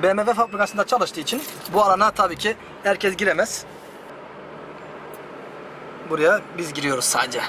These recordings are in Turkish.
BMW fabrikasında çalıştığı için bu alana tabii ki herkes giremez. Buraya biz giriyoruz sadece.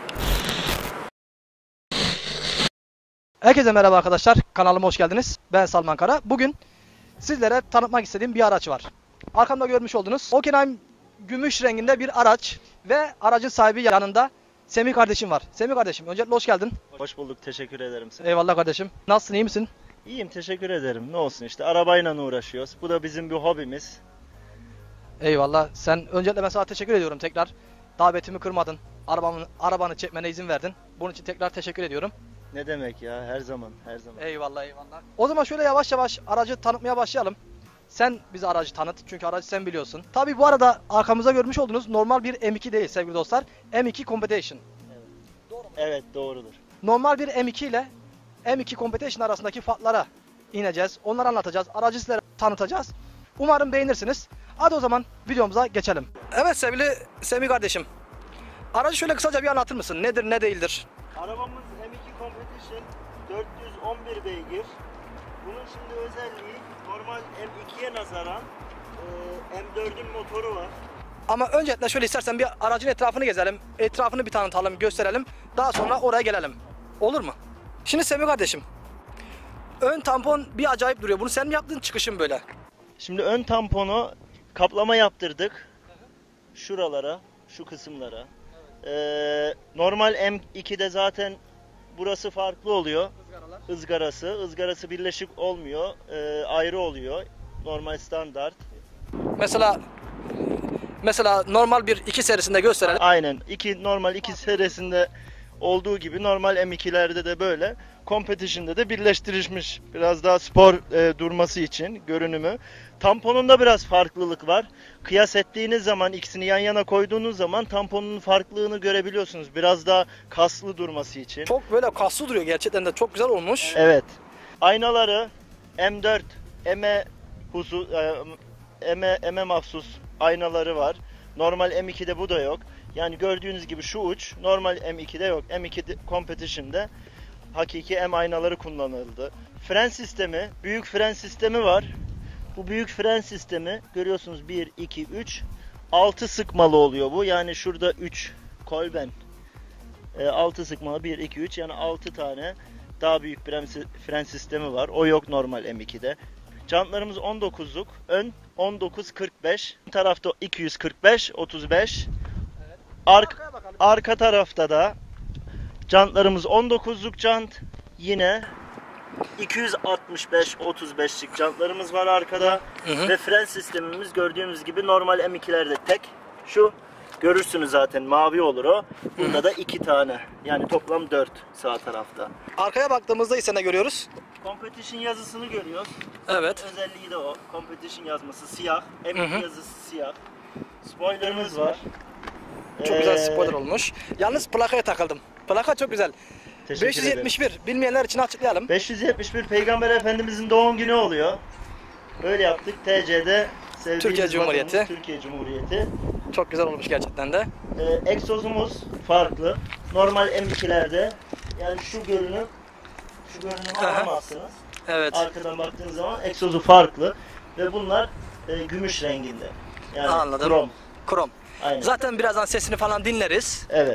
Herkese merhaba arkadaşlar. Kanalıma hoş geldiniz. Ben Salman Kara. Bugün sizlere tanıtmak istediğim bir araç var. Arkamda görmüş olduğunuz Hockenheim gümüş renginde bir araç ve aracın sahibi yanında Semih kardeşim var. Semih kardeşim, öncelikle hoş geldin. Hoş bulduk, teşekkür ederim. Eyvallah kardeşim. Nasılsın, iyi misin? İyiyim, teşekkür ederim. Ne olsun işte, arabayla uğraşıyoruz. Bu da bizim bir hobimiz. Eyvallah. Sen öncelikle ben sana teşekkür ediyorum tekrar. Davetimi kırmadın. Arabanı çekmene izin verdin. Bunun için tekrar teşekkür ediyorum. Ne demek ya, her zaman, her zaman. Eyvallah, eyvallah. O zaman şöyle yavaş yavaş aracı tanıtmaya başlayalım. Sen bize aracı tanıt, çünkü aracı sen biliyorsun. Tabii bu arada arkamızda görmüş olduğunuz normal bir M2 değil sevgili dostlar. M2 Competition. Evet. Doğru mu? Evet, doğrudur. Normal bir M2 ile M2 Competition arasındaki farklara ineceğiz. Onları anlatacağız. Aracı sizlere tanıtacağız. Umarım beğenirsiniz. Hadi o zaman videomuza geçelim. Evet sevgili Semih kardeşim. Aracı şöyle kısaca bir anlatır mısın? Nedir, ne değildir? Arabamız M2 Competition 411 beygir. Bunun şimdi özelliği normal M2'ye nazaran M4'ün motoru var. Ama öncelikle şöyle istersen bir aracın etrafını gezelim. Etrafını bir tanıtalım, gösterelim. Daha sonra oraya gelelim. Olur mu? Şimdi Semih kardeşim. Ön tampon bir acayip duruyor. Bunu sen mi yaptın, çıkışın böyle? Şimdi ön tamponu kaplama yaptırdık. Şuralara, şu kısımlara. Normal M2'de zaten burası farklı oluyor. Izgarası birleşik olmuyor. Ayrı oluyor. Normal standart. Mesela normal bir 2 serisinde gösterelim. Aynen. Normal 2 serisinde olduğu gibi normal M2'lerde de böyle. Competition'da da birleştirilmiş. Biraz daha spor durması için görünümü. Tamponunda biraz farklılık var. Kıyas ettiğiniz zaman, ikisini yan yana koyduğunuz zaman tamponun farklılığını görebiliyorsunuz. Biraz daha kaslı durması için. Çok böyle kaslı duruyor, gerçekten de çok güzel olmuş. Evet. Aynaları M4 M mahsus aynaları var. Normal M2'de bu da yok. Yani gördüğünüz gibi şu uç normal M2'de yok. M2 Competition'da hakiki M aynaları kullanıldı. Fren sistemi, büyük fren sistemi var. Bu büyük fren sistemi görüyorsunuz 1, 2, 3, 6 sıkmalı oluyor bu. Yani şurada 3 Kolben 6 sıkmalı 1, 2, 3 yani 6 tane daha büyük fren sistemi var. O yok normal M2'de. Jantlarımız 19'luk. Ön 19-45. Tarafta 245-35. Arka tarafta da jantlarımız 19'luk jant. Yine 265-35'lik jantlarımız var arkada. Ve fren sistemimiz gördüğünüz gibi normal M2'lerde tek. Şu görürsünüz zaten, mavi olur o. Bunda da 2 tane. Yani toplam 4 sağ tarafta. Arkaya baktığımızda ise ne görüyoruz? Competition yazısını görüyoruz. Evet. Özelliği de o. Competition yazması siyah. M2 yazısı siyah. Spoilerımız var. Çok güzel spoiler olmuş. Yalnız plakaya takıldım. Plaka çok güzel. 571. Bilmeyenler için açıklayalım. 571 Peygamber Efendimizin doğum günü oluyor. Böyle yaptık. TC'de Türkiye Cumhuriyeti. Türkiye Cumhuriyeti. Çok güzel olmuş gerçekten de. Egzozumuz farklı. Normal M2'lerde yani şu görünümü alamazsınız. Evet. Arkadan baktığınız zaman egzozu farklı ve bunlar gümüş renginde. Yani anladım. Krom. Aynen. Zaten birazdan sesini falan dinleriz. Evet.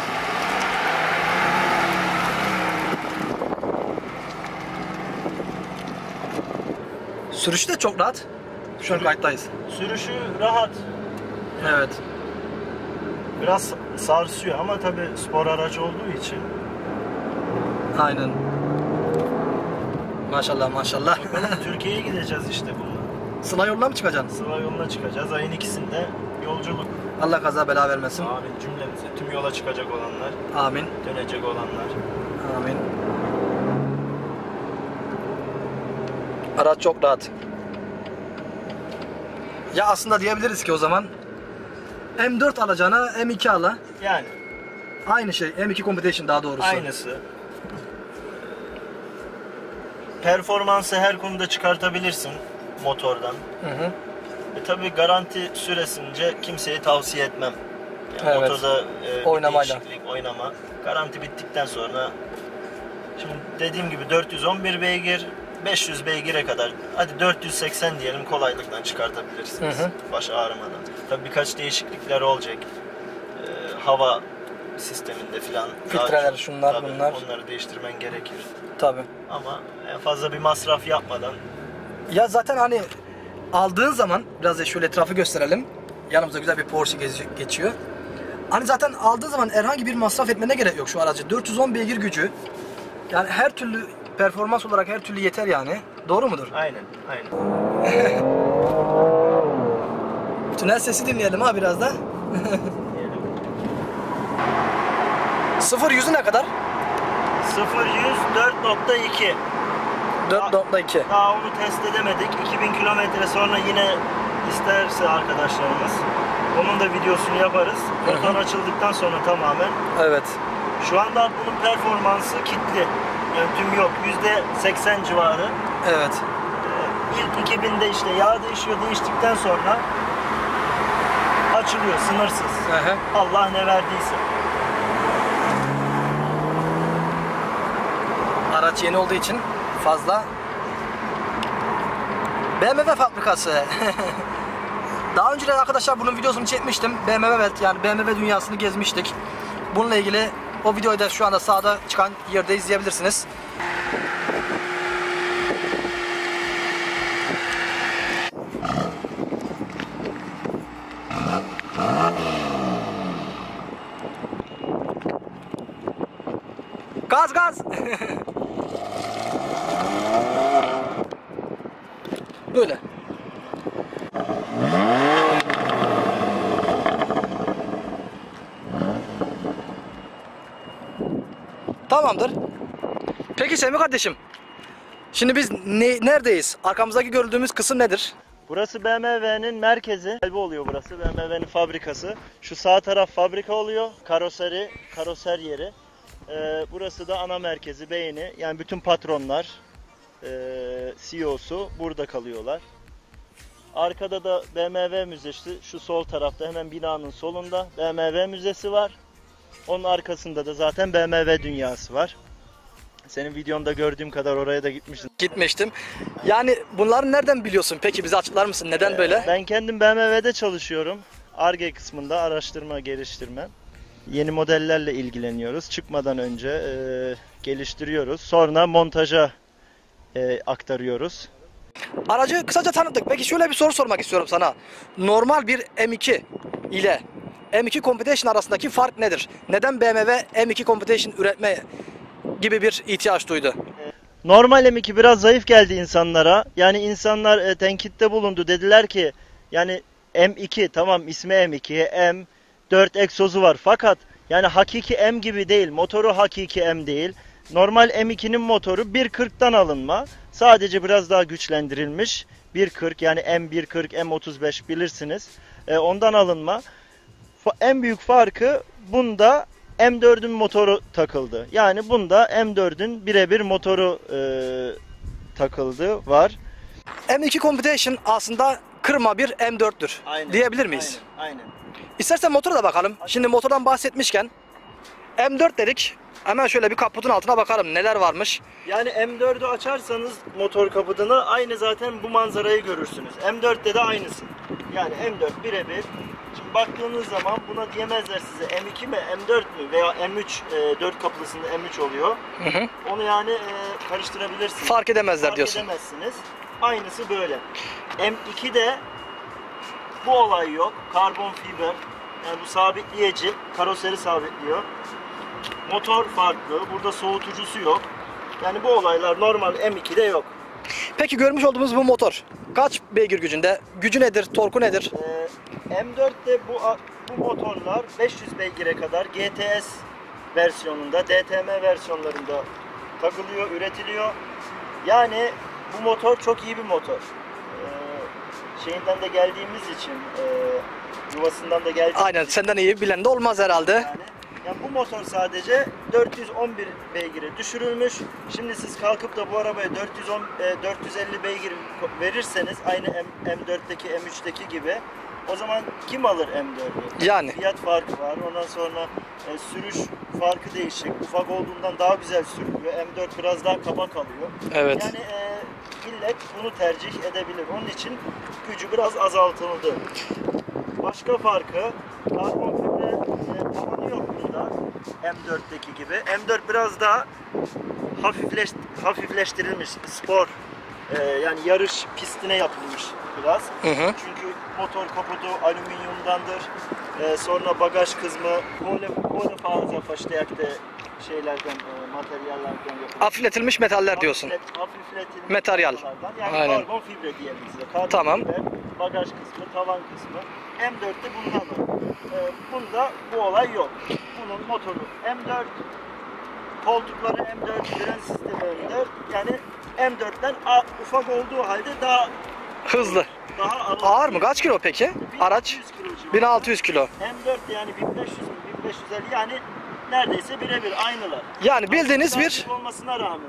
Sürüşü de çok rahat. Şu an kayıttayız. Sürüşü rahat. Evet. Biraz sarsıyor ama tabii spor aracı olduğu için. Aynen. Maşallah maşallah. Türkiye'ye gideceğiz işte bununla. Sıla yoluna mı çıkacaksın? Sıla yoluna çıkacağız. Ayın 2'sinde yolculuk. Allah kaza bela vermesin. Amin cümlemize. Tüm yola çıkacak olanlar. Amin. Dönecek olanlar. Amin. Araç çok rahat. Ya aslında diyebiliriz ki o zaman M4 alacağına M2 ala. Yani. Aynı şey. M2 Competition daha doğrusu. Aynısı. Performansı her konuda çıkartabilirsin motordan. Tabii garanti süresince kimseye tavsiye etmem. Yani evet. Motorda değişiklik, oynama. Garanti bittikten sonra, şimdi dediğim gibi 411 beygir, 500 beygire kadar, hadi 480 diyelim, kolaylıkla çıkartabilirsiniz. Baş ağrımadan. Tabii birkaç değişiklikler olacak. Hava sisteminde filan. Filtreler, şunlar tabii, bunlar. onları değiştirmen gerekir. Tabii. Ama en fazla bir masraf yapmadan. Ya zaten hani aldığın zaman biraz da şöyle etrafı gösterelim. Yanımızda güzel bir Porsche geçiyor. Hani zaten aldığın zaman herhangi bir masraf etmene gerek yok şu aracı. 410 beygir gücü. Yani her türlü performans olarak her türlü yeter yani. Doğru mudur? Aynen, aynen. Tünel sesi dinleyelim ha biraz da. 0-100'ü ne kadar? 0-100 4.2. 4.2. Daha onu test edemedik. 2000 kilometre sonra yine isterse arkadaşlarımız onun da videosunu yaparız. Motor açıldıktan sonra tamamen. Evet. Şu anda bunun performansı kilitli. Yani tüm yok. %80 civarı. Evet. İlk 2000'de işte yağ değişiyor. Değiştikten sonra açılıyor sınırsız. Allah ne verdiyse. Araç yeni olduğu için fazla. BMW fabrikası. Daha önce de arkadaşlar bunun videosunu çekmiştim. BMW, yani BMW dünyasını gezmiştik. Bununla ilgili o videoyu da şu anda sağda çıkan yerde izleyebilirsiniz. Gaz gaz. Böyle. Tamamdır. Peki Semih kardeşim. Şimdi biz neredeyiz? Arkamızdaki gördüğümüz kısım nedir? Burası BMW'nin merkezi. Kalbi oluyor burası. BMW'nin fabrikası. Şu sağ taraf fabrika oluyor. Karoser yeri. Burası da ana merkezi, beyni. Yani bütün patronlar, CEO'su burada kalıyorlar. Arkada da BMW müzesi. Şu sol tarafta hemen binanın solunda BMW müzesi var. Onun arkasında da zaten BMW dünyası var. Senin videonda gördüğüm kadar oraya da gitmiştin. Gitmiştim. Yani bunları nereden biliyorsun? Peki bize açıklar mısın? Neden böyle? Ben kendim BMW'de çalışıyorum. Ar-Ge kısmında araştırma, geliştirme. Yeni modellerle ilgileniyoruz. Çıkmadan önce geliştiriyoruz. Sonra montaja aktarıyoruz. Aracı kısaca tanıttık. Peki şöyle bir soru sormak istiyorum sana. Normal bir M2 ile M2 Competition arasındaki fark nedir? Neden BMW M2 Competition üretme gibi bir ihtiyaç duydu? Normal M2 biraz zayıf geldi insanlara. Yani insanlar tenkitte bulundu. Dediler ki yani M2 tamam, ismi M2, M4 egzozu var. Fakat yani hakiki M gibi değil. Motoru hakiki M değil. Normal M2'nin motoru 1.40'dan alınma. Sadece biraz daha güçlendirilmiş. 1.40 yani M1.40, M35 bilirsiniz. Ondan alınma. En büyük farkı bunda M4'ün motoru takıldı. Yani bunda M4'ün birebir motoru takıldı var. M2 Competition aslında kırma bir M4'tür. Aynen, diyebilir miyiz? Aynen. İstersen motora da bakalım. Şimdi motordan bahsetmişken M4 dedik. Hemen şöyle bir kaputun altına bakalım neler varmış. Yani M4'ü açarsanız motor kaputunu aynı zaten bu manzarayı görürsünüz. M4'te de aynısı. Yani M4 birebir. Şimdi baktığınız zaman buna diyemezler size M2 mi M4 mü veya M3 4 kapılısında M3 oluyor. Onu yani karıştırabilirsiniz. Fark edemezler diyorsun. Fark edemezsiniz. Aynısı böyle. M2'de bu olay yok. Karbon fiber. Yani bu sabitleyici. Karoseri sabitliyor. Motor farklı. Burada soğutucusu yok. Yani bu olaylar normal M2'de yok. Peki görmüş olduğumuz bu motor kaç beygir gücünde? Gücü nedir? Torku nedir? M4'te bu motorlar 500 beygire kadar GTS versiyonunda, DTM versiyonlarında takılıyor, üretiliyor. Yani bu motor çok iyi bir motor. Şeyinden de geldiğimiz için, yuvasından da geldiğimiz Aynen, için. senden iyi bilen de olmaz herhalde. Yani bu motor sadece 411 beygire düşürülmüş. Şimdi siz kalkıp da bu arabaya 450 beygir verirseniz aynı M4'teki M3'teki gibi O zaman kim alır M4'ü? Yani. Fiyat farkı var. Ondan sonra sürüş farkı değişik. Ufak olduğundan daha güzel sürülüyor. M4 biraz daha kaba kalıyor. Evet. Yani millet bunu tercih edebilir. Onun için gücü biraz azaltıldı. Başka farkı, karbon fibre tavanı yok burada. M4'teki gibi. M4 biraz daha hafifleştirilmiş, spor, yani yarış pistine yapılmış biraz. Çünkü motor kaputu alüminyumdandır. Sonra bagaj kısmı böyle fazla verstärkte şeylerden, materyallerden yapılmış. Hafifletilmiş metaller diyorsun. Hafifletilmiş Materyal. Yani Aynen. karbon fibre diyelim size. Karbon Tamam. fibre, bagaj kısmı, tavan kısmı. M4'te bundan var. Bunda bu olay yok. Bunun motoru M4, koltukları M4, fren sistemi M4. Yani M4'ten ufak olduğu halde daha Hızlı. daha Ağır mı? Kaç kilo peki? Araç 1600 kilo. M4 yani 1500 1550 yani neredeyse birebir aynılar. Yani bildiğiniz bir olmasına rağmen.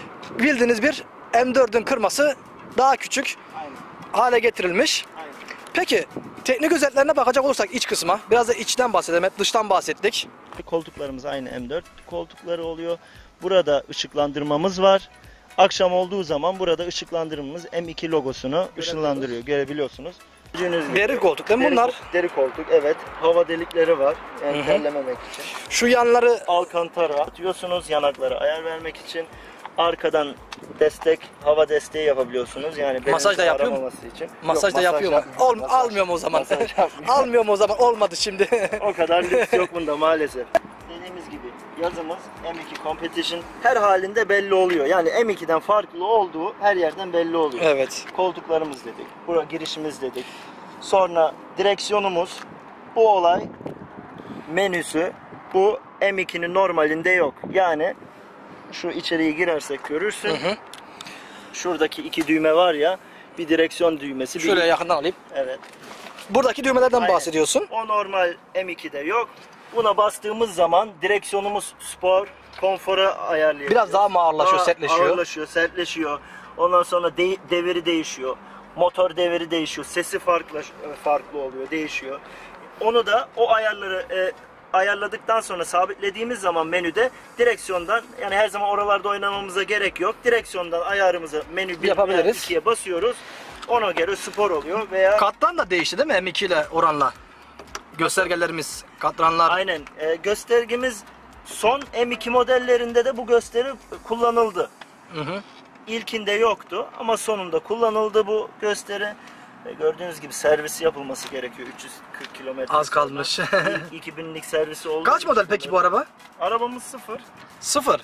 M4'ün kırması daha küçük Aynen. hale getirilmiş. Aynen. Peki teknik özelliklerine bakacak olursak iç kısma, biraz da içten bahsedelim, hep dıştan bahsettik. Koltuklarımız aynı M4 koltukları oluyor. Burada ışıklandırmamız var. Akşam olduğu zaman burada ışıklandırmamız M2 logosunu ışınlandırıyor. Görebiliyorsunuz. Deri koltuk değil mi bunlar? Deri koltuk, evet. Hava delikleri var. Yani terlememek için. Şu yanları Alkantara atıyorsunuz yanaklara ayar vermek için. Arkadan destek, hava desteği yapabiliyorsunuz. Yani Masaj da yapıyor mu? aramaması için. masaj da yapıyor mu? Almıyorum o zaman. Almıyorum o zaman. Olmadı şimdi. O kadar lüks yok bunda maalesef. Dediğimiz gibi yazımız M2 Competition her halinde belli oluyor. Yani M2'den farklı olduğu her yerden belli oluyor. Evet. Koltuklarımız dedik. Buraya girişimiz dedik. Sonra direksiyonumuz. Bu olay menüsü. Bu M2'nin normalinde yok. Yani şu içeriye girersek görürsün. Şuradaki iki düğme var ya. Bir direksiyon düğmesi. Şöyle yakından alayım. Evet. Buradaki düğmelerden Aynen. bahsediyorsun. O normal M2'de yok. Buna bastığımız zaman direksiyonumuz spor, konfora ayarlıyor. Biraz daha mı ağırlaşıyor, sertleşiyor? Ağırlaşıyor, sertleşiyor. Ondan sonra deviri değişiyor. Motor deviri değişiyor. Sesi farklı oluyor, değişiyor. Onu da o ayarları ayarladıktan sonra sabitlediğimiz zaman menüde direksiyondan, yani her zaman oralarda oynamamıza gerek yok. Direksiyondan ayarımızı menü 1'e 2'ye basıyoruz. Ona göre spor oluyor veya Kattan da değişti değil mi M2 ile oranla? Göstergelerimiz, katranlar. aynen. Göstergemiz son M2 modellerinde de bu gösteri kullanıldı. İlkinde yoktu ama sonunda kullanıldı bu gösteri. Gördüğünüz gibi servisi yapılması gerekiyor. 340 kilometre. Az kalmış. 2000'lik servisi oldu. Kaç model peki bu araba? Arabamız 0. 0.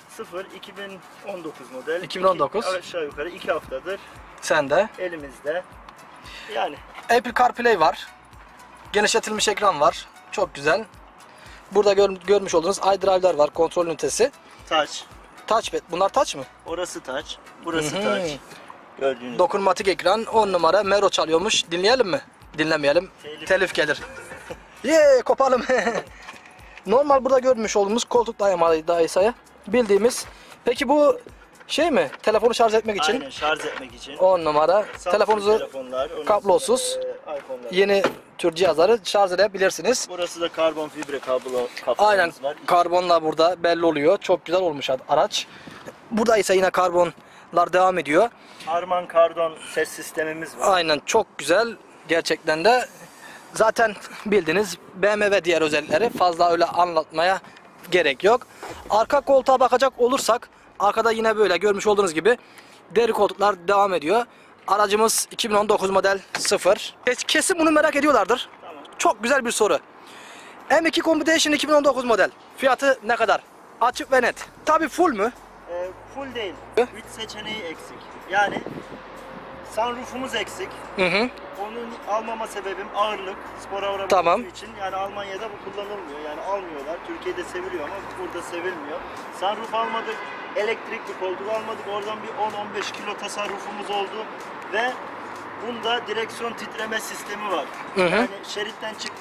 2019 model. 2019. Aşağı yukarı 2 haftadır Sende. elimizde. Yani Apple CarPlay var. Genişletilmiş ekran var. Çok güzel. Burada görmüş olduğunuz iDrive'lar var. Kontrol ünitesi. touch. Touchpad. Bunlar touch mı? Orası touch. Burası touch. Gördüğünüz gibi. Dokunmatik ekran. 10 numara. Mero çalıyormuş. Dinleyelim mi? Dinlemeyelim. Telif gelir. Kopalım. Normal burada görmüş olduğumuz koltuk dayısaya. Bildiğimiz. Peki bu şey mi? Telefonu şarj etmek için. Aynen, şarj etmek için. 10 numara. Samsung Telefonunuzu telefonlar, ondan kablosuz sonra, iPhone'lar. yeni tür cihazları şarj edebilirsiniz. Burası da karbon fibre Aynen, kablolarımız var. karbonla burada belli oluyor. Çok güzel olmuş araç. Burada ise yine karbonlar devam ediyor. Harman Kardon ses sistemimiz var. Aynen, çok güzel. Gerçekten de zaten bildiğiniz BMW diğer özellikleri fazla öyle anlatmaya gerek yok. Arka koltuğa bakacak olursak arkada yine böyle görmüş olduğunuz gibi deri koltuklar devam ediyor. Aracımız 2019 model 0. Kesin bunu merak ediyorlardır. Tamam. Çok güzel bir soru. M2 Competition 2019 model. Fiyatı ne kadar? Açık ve net. Tabii full mü? Full değil. 3 seçeneği eksik. Yani sunroofumuz eksik. Onun almama sebebim ağırlık, spor araba Tamam. olduğu için. Yani Almanya'da bu kullanılmıyor. Yani almıyorlar. Türkiye'de seviliyor ama burada sevilmiyor. Sunroof almadık. Elektrikli koltuk almadık. Oradan bir 10-15 kilo tasarrufumuz oldu ve bunda direksiyon titreme sistemi var. Yani şeritten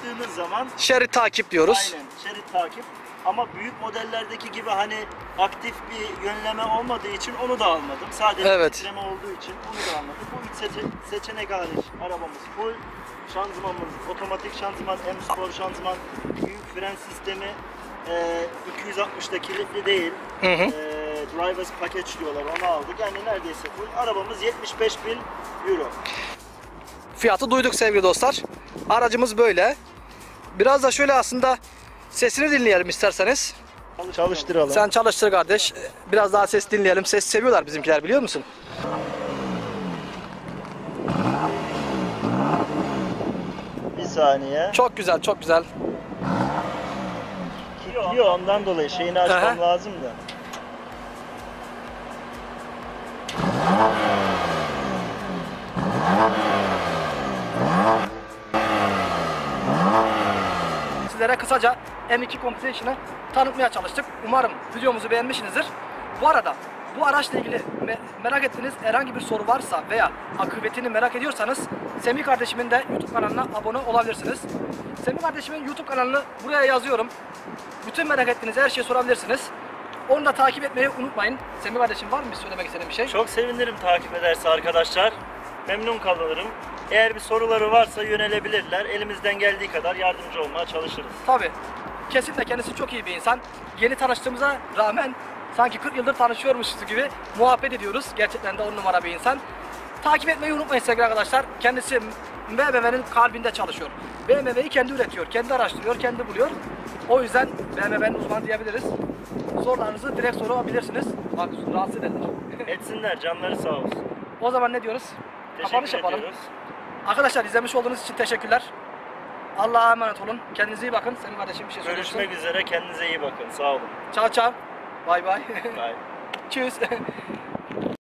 baktığınız zaman Şerit takip diyoruz. aynen şerit takip. Ama büyük modellerdeki gibi hani aktif bir yönleme olmadığı için onu da almadım. Sadece Evet. titreme olduğu için onu da almadım. Bu üç seçenek hariç arabamız full. Şanzımanımız otomatik şanzıman, M Sport şanzıman, büyük fren sistemi, 260'da kilitli değil. Drivers package diyorlar, onu aldık. Yani neredeyse full. Arabamız 75.000 euro. Fiyatı duyduk sevgili dostlar. Aracımız böyle. Biraz da şöyle aslında sesini dinleyelim isterseniz. Çalıştıralım. Sen çalıştır kardeş. Biraz daha ses dinleyelim. Ses seviyorlar bizimkiler, biliyor musun? Bir saniye. Çok güzel, çok güzel. Kilitliyor, ondan dolayı şeyini açmam lazım da. Sizlere kısaca M2 Competition'ı tanıtmaya çalıştık. Umarım videomuzu beğenmişsinizdir. Bu arada bu araçla ilgili merak ettiğiniz herhangi bir soru varsa veya akıbetini merak ediyorsanız Semih kardeşimin de YouTube kanalına abone olabilirsiniz. Semih kardeşimin YouTube kanalını buraya yazıyorum. Bütün merak ettiğiniz her şeyi sorabilirsiniz. Onu da takip etmeyi unutmayın. Semih kardeşim, var mı söylemek istediğin bir şey? Çok sevinirim takip ederse arkadaşlar. Memnun kalırım. Eğer bir soruları varsa yönelebilirler. Elimizden geldiği kadar yardımcı olmaya çalışırız. Tabii. Kesinlikle kendisi çok iyi bir insan. Yeni tanıştığımıza rağmen sanki 40 yıldır tanışıyormuşuz gibi muhabbet ediyoruz. Gerçekten de 10 numara bir insan. Takip etmeyi unutmayın sevgili arkadaşlar. Kendisi BMW'nin kalbinde çalışıyor. BMW'yi kendi üretiyor, kendi araştırıyor, kendi buluyor. O yüzden BMW'nin uzmanı diyebiliriz. Sorularınızı direkt sorabilirsiniz. Bak, rahatsız ederler. Etsinler, canları sağ olsun. O zaman ne diyoruz? Kapanış Teşekkür yapalım. ediyoruz. Arkadaşlar, izlemiş olduğunuz için teşekkürler. Allah'a emanet olun. Kendinize iyi bakın. Senin kardeşim bir şey söylüyorsun. Görüşmek üzere, kendinize iyi bakın. Sağ olun. Ciao ciao. Bye bye. Bye. Tschüss.